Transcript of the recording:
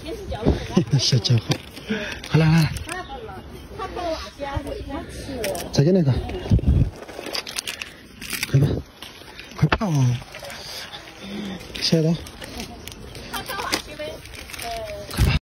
小家伙，快来来，再给那个，快吧，快跑！晓得。